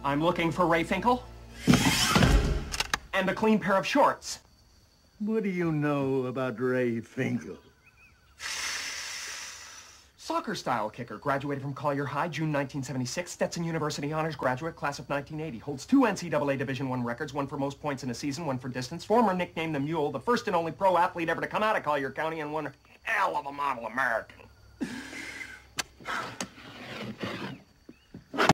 I'm looking for Ray Finkle. And a clean pair of shorts. What do you know about Ray Finkle? Soccer-style kicker. Graduated from Collier High, June 1976. Stetson University honors graduate, class of 1980. Holds 2 NCAA Division I records, one for most points in a season, one for distance. Former nicknamed the Mule, the first and only pro athlete ever to come out of Collier County, and one hell of a model American.